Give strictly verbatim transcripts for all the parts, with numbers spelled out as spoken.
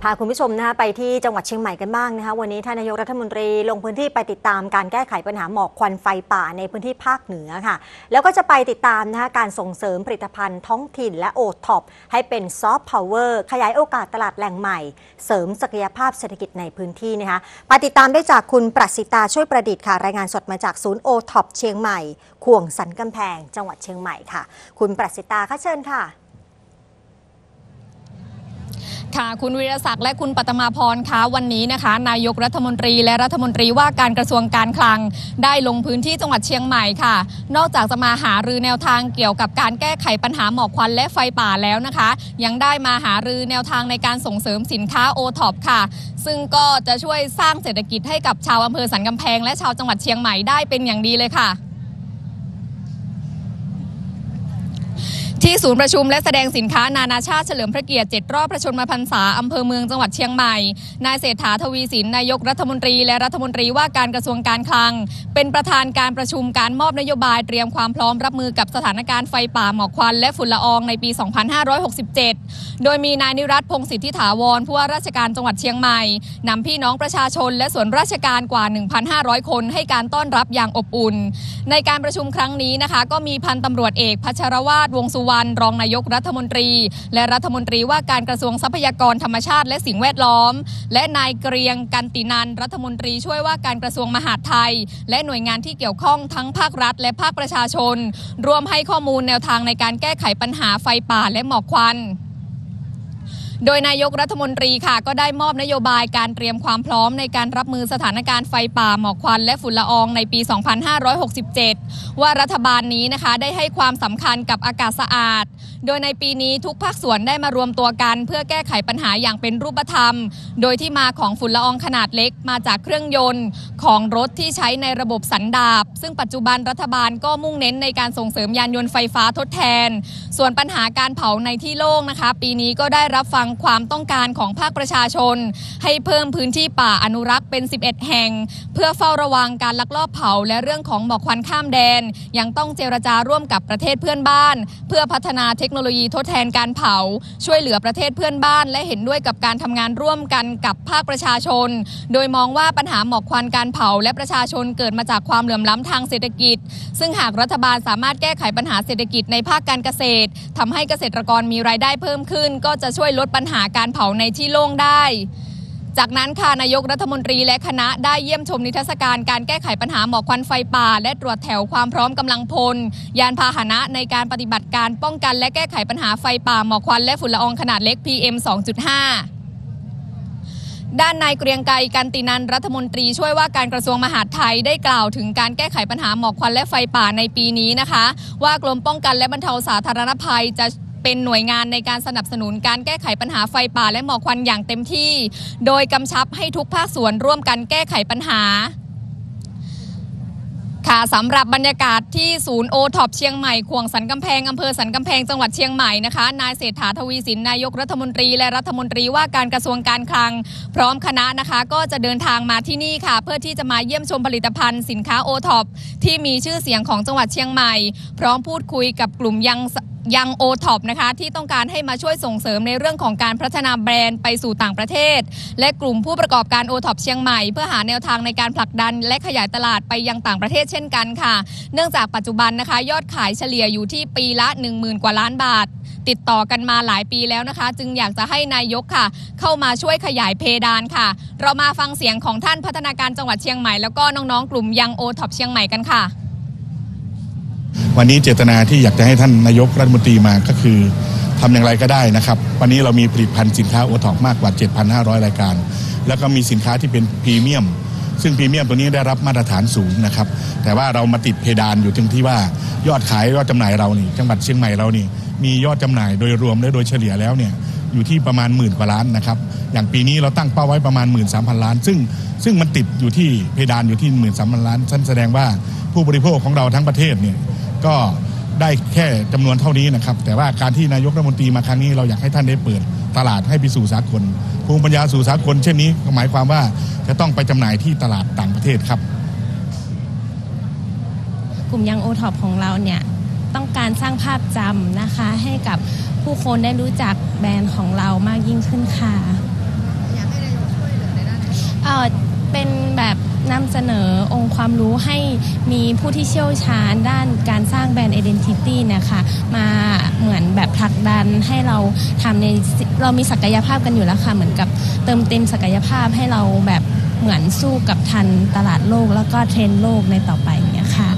พาคุณผู้ชมนะคะไปที่จังหวัดเชียงใหม่กันบ้างนะคะวันนี้ท่านนายกรัฐมนตรีลงพื้นที่ไปติดตามการแก้ไขปัญหาหมอกควันไฟป่าในพื้นที่ภาคเหนือค่ะแล้วก็จะไปติดตามนะคะการส่งเสริมผลิตภัณฑ์ท้องถิ่นและโอท็อปให้เป็นซอฟต์พาวเวอร์ขยายโอกาสตลาดแหล่งใหม่เสริมศักยภาพเศรษฐกิจในพื้นที่นะคะไปติดตามได้จากคุณประสิตาช่วยประดิษฐ์ค่ะรายงานสดมาจากศูนย์โอท็อปเชียงใหม่ขวงสันกำแพงจังหวัดเชียงใหม่ค่ะคุณประสิตาค่ะเชิญค่ะค่ะคุณวิรศักดิ์และคุณปัตมาพรคะวันนี้นะคะนายกรัฐมนตรีและรัฐมนตรีว่าการกระทรวงการคลังได้ลงพื้นที่จังหวัดเชียงใหม่ค่ะนอกจากจะมาหารือแนวทางเกี่ยวกับการแก้ไขปัญหาหมอกควันและไฟป่าแล้วนะคะยังได้มาหารือแนวทางในการส่งเสริมสินค้าโอท็อปค่ะซึ่งก็จะช่วยสร้างเศรษฐกิจให้กับชาวอำเภอสันกำแพงและชาวจังหวัดเชียงใหม่ได้เป็นอย่างดีเลยค่ะที่ศูนย์ประชุมและแสดงสินค้านานาชาติเฉลิมพระเกียรติเจ็ดรอบพระชนมพรรษาอำเภอเมืองจังหวัดเชียงใหม่นายเศรษฐาทวีสินนายกรัฐมนตรีและรัฐมนตรีว่าการกระทรวงการคลังเป็นประธานการประชุมการมอบนโยบายเตรียมความพร้อมรับมือกับสถานการณ์ไฟป่าหมอกควันและฝุ่นละอองในปี สองพันห้าร้อยหกสิบเจ็ด โดยมีนายนิรัตน์พงษ์สิทธิถาวรผู้ว่าราชการจังหวัดเชียงใหม่นำพี่น้องประชาชนและส่วนราชการกว่า หนึ่งพันห้าร้อย คนให้การต้อนรับอย่างอบอุ่นในการประชุมครั้งนี้นะคะก็มีพันตำรวจเอกพัชรวาทวงสุวรรณรองนายกรัฐมนตรีและรัฐมนตรีว่าการกระทรวงทรัพยากรธรรมชาติและสิ่งแวดล้อมและนายเกรียงกันตินันรัฐมนตรีช่วยว่าการกระทรวงมหาดไทยและหน่วยงานที่เกี่ยวข้องทั้งภาครัฐและภาคประชาชนรวมให้ข้อมูลแนวทางในการแก้ไขปัญหาไฟป่าและหมอกควันโดยนายกรัฐมนตรีค่ะก็ได้มอบนโยบายการเตรียมความพร้อมในการรับมือสถานการณ์ไฟป่าหมอกควันและฝุ่นละอองในปี สองพันห้าร้อยหกสิบเจ็ด ว่ารัฐบาลนี้นะคะได้ให้ความสำคัญกับอากาศสะอาดโดยในปีนี้ทุกภาคส่วนได้มารวมตัวกันเพื่อแก้ไขปัญหาอย่างเป็นรูปธรรมโดยที่มาของฝุ่นละอองขนาดเล็กมาจากเครื่องยนต์ของรถที่ใช้ในระบบสันดาปซึ่งปัจจุบันรัฐบาลก็มุ่งเน้นในการส่งเสริมยานยนต์ไฟฟ้าทดแทนส่วนปัญหาการเผาในที่โล่งนะคะปีนี้ก็ได้รับฟังความต้องการของภาคประชาชนให้เพิ่มพื้นที่ป่าอนุรักษ์เป็นสิบเอ็ดแห่งเพื่อเฝ้าระวังการลักลอบเผาและเรื่องของหมอกควันข้ามแดนยังต้องเจรจาร่วมกับประเทศเพื่อนบ้านเพื่อพัฒนาเทคโนโลยีทดแทนการเผาช่วยเหลือประเทศเพื่อนบ้านและเห็นด้วยกับการทำงานร่วมกันกับภาคประชาชนโดยมองว่าปัญหาหมอกควันการเผาและประชาชนเกิดมาจากความเหลื่อมล้ำทางเศรษฐกิจซึ่งหากรัฐบาลสามารถแก้ไขปัญหาเศรษฐกิจในภาคการเกษตรทำให้เกษตรกรมีรายได้เพิ่มขึ้นก็จะช่วยลดปัญหาการเผาในที่โล่งได้จากนั้นค่ะนายกรัฐมนตรีและคณะได้เยี่ยมชมนิทรรศการการแก้ไขปัญหาหมอกควันไฟป่าและตรวจแถวความพร้อมกำลังพลยานพาหนะในการปฏิบัติการป้องกันและแก้ไขปัญหาไฟป่าหมอกควันและฝุ่นละอองขนาดเล็ก พี เอ็ม สองจุดห้า ด้านนายเกรียงไกรกันตินันรัฐมนตรีช่วยว่าการกระทรวงมหาดไทยได้กล่าวถึงการแก้ไขปัญหาหมอกควันและไฟป่าในปีนี้นะคะว่ากรมป้องกันและบรรเทาสาธารณภัยจะเป็นหน่วยงานในการสนับสนุนการแก้ไขปัญหาไฟป่าและหมอกควันอย่างเต็มที่โดยกำชับให้ทุกภาคส่วนร่วมกันแก้ไขปัญหาค่ะสำหรับบรรยากาศที่ศูนย์โอท็อปเชียงใหม่ขวงสันกำแพงอำเภอสันกำแพงจังหวัดเชียงใหม่นะคะนายเศรษฐาทวีสินนายกรัฐมนตรีและรัฐมนตรีว่าการกระทรวงการคลังพร้อมคณะนะคะก็จะเดินทางมาที่นี่ค่ะเพื่อที่จะมาเยี่ยมชมผลิตภัณฑ์สินค้าโอท็อปที่มีชื่อเสียงของจังหวัดเชียงใหม่พร้อมพูดคุยกับกลุ่มยังยังโอท็อปนะคะที่ต้องการให้มาช่วยส่งเสริมในเรื่องของการพัฒนาแบรนด์ไปสู่ต่างประเทศและกลุ่มผู้ประกอบการโอท็อปเชียงใหม่เพื่อหาแนวทางในการผลักดันและขยายตลาดไปยังต่างประเทศเช่นกันค่ะเนื่องจากปัจจุบันนะคะยอดขายเฉลี่ยอยู่ที่ปีละ หนึ่งหมื่น กว่าล้านบาทติดต่อกันมาหลายปีแล้วนะคะจึงอยากจะให้นายกค่ะเข้ามาช่วยขยายเพดานค่ะเรามาฟังเสียงของท่านพัฒนาการจังหวัดเชียงใหม่แล้วก็น้องๆกลุ่มยังโอท็อปเชียงใหม่กันค่ะวันนี้เจตนาที่อยากจะให้ท่านนายกรัฐมนตรีมาก็คือทำอย่างไรก็ได้นะครับวันนี้เรามีผลิตภัณฑ์สินค้าโอท็อปมากกว่า เจ็ดพันห้าร้อย รายการแล้วก็มีสินค้าที่เป็นพรีเมียมซึ่งพรีเมียมตัวนี้ได้รับมาตรฐานสูงนะครับแต่ว่าเรามาติดเพดานอยู่ตรงที่ว่ายอดขายยอดจำหน่ายเรานี่จังหวัดเชียงใหม่เรานี่มียอดจำหน่ายโดยรวมและโดยเฉลี่ยแล้วเนี่ยอยู่ที่ประมาณหมื่นกว่าล้านนะครับอย่างปีนี้เราตั้งเป้าไว้ประมาณ หนึ่งหมื่นสามพัน ล้านซึ่งซึ่งมันติดอยู่ที่เพดานอยู่ที่ หนึ่งหมื่นสามพัน ล้านนั่นแสดงว่าผู้บริโภคของเราทั้งประเทศเนี่ยก็ได้แค่จำนวนเท่านี้นะครับแต่ว่าการที่นายกรัฐมนตรีมาครั้งนี้เราอยากให้ท่านได้เปิดตลาดให้ไปสู่สากลภูมิปัญญาสู่สากลเช่นนี้หมายความว่าจะต้องไปจำหน่ายที่ตลาดต่างประเทศครับกลุ่มยังโอท็อปของเราเนี่ยต้องการสร้างภาพจำนะคะให้กับผู้คนได้รู้จักแบรนด์ของเรามากยิ่งขึ้นค่ะนอองค์ความรู้ให้มีผู้ที่เชี่ยวชาญด้านการสร้างแบรนด์ Identity นะคะมาเหมือนแบบผลักดันให้เราทำในเรามีศักยภาพกันอยู่แล้วค่ะเหมือนกับเติมเต็มศักยภาพให้เราแบบเหมือนสู้กับทันตลาดโลกแล้วก็เทรนด์โลกในต่อไปเนี่ยค่ะ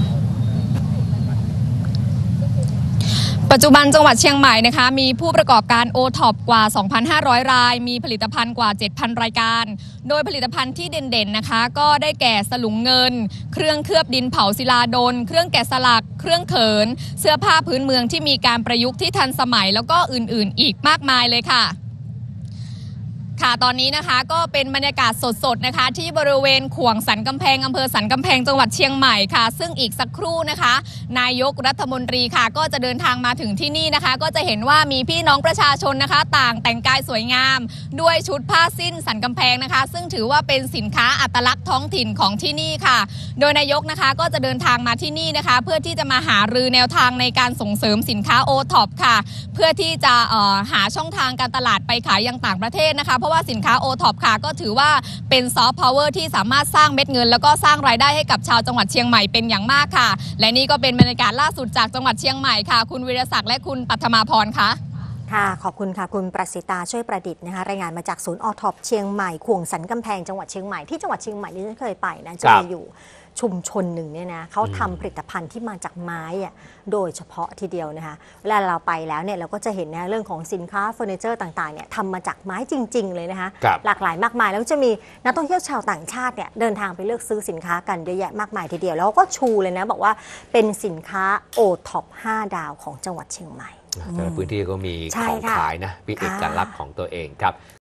ปัจจุบันจังหวัดเชียงใหม่นะคะมีผู้ประกอบการ โอ ท็อป กว่า สองพันห้าร้อย รายมีผลิตภัณฑ์กว่า เจ็ดพัน รายการโดยผลิตภัณฑ์ที่เด่นๆนะคะก็ได้แก่สลุงเงินเครื่องเคลือบดินเผาศิลาดลเครื่องแกะสลักเครื่องเขินเสื้อผ้าพื้นเมืองที่มีการประยุกต์ที่ทันสมัยแล้วก็อื่นๆอีกมากมายเลยค่ะค่ะตอนนี้นะคะก็เป็นบรรยากาศสดๆนะคะที่บริเวณขวงสันกำแพงอำเภอสันกำแพงจังหวัดเชียงใหม่ค่ะซึ่งอีกสักครู่นะคะนายกรัฐมนตรีค่ะก็จะเดินทางมาถึงที่นี่นะคะก็จะเห็นว่ามีพี่น้องประชาชนนะคะต่างแต่งกายสวยงามด้วยชุดผ้าสิ้นสันกำแพงนะคะซึ่งถือว่าเป็นสินค้าอัตลักษณ์ท้องถิ่นของที่นี่ค่ะโดยนายกนะคะก็จะเดินทางมาที่นี่นะคะเพื่อที่จะมาหารือแนวทางในการส่งเสริมสินค้า โอ ท็อป ค่ะเพื่อที่จะเอ่อหาช่องทางการตลาดไปขายยังต่างประเทศนะคะเพราะว่าสินค้า โอ ท็อป ค่ะก็ถือว่าเป็นซอฟต์พาวเวอร์ที่สามารถสร้างเม็ดเงินแล้วก็สร้างรายได้ให้กับชาวจังหวัดเชียงใหม่เป็นอย่างมากค่ะและนี่ก็เป็นบรรยากาศล่าสุดจากจังหวัดเชียงใหม่ค่ะคุณวีรศักดิ์และคุณปัทมาพรค่ะค่ะขอบคุณค่ะคุณประสิตาช่วยประดิษฐ์นะคะรายงานมาจากศูนย์ โอ ท็อป เชียงใหม่ขวงสันกำแพงจังหวัดเชียงใหม่ที่จังหวัดเชียงใหม่ที่ฉันเคยไปนะจะมีอยู่ชุมชนหนึ่งเนี่ยนะเขาทำผลิตภัณฑ์ที่มาจากไม้อะโดยเฉพาะทีเดียวนะคะเวลาเราไปแล้วเนี่ยเราก็จะเห็นนะเรื่องของสินค้าเฟอร์นิเจอร์ต่างๆเนี่ยทำมาจากไม้จริงๆเลยนะคะหลากหลายมากมายแล้วจะมีนักท่องเที่ยวชาวต่างชาติเนี่ยเดินทางไปเลือกซื้อสินค้ากันเยอะแยะมากมายทีเดียวแล้วก็ชูเลยนะบอกว่าเป็นสินค้า โอ ท็อป ห้า ดาวของจังหวัดเชียงใหม่แต่ละพื้นที่ก็มีของขายนะมีเอกลักษณ์ของตัวเองครับ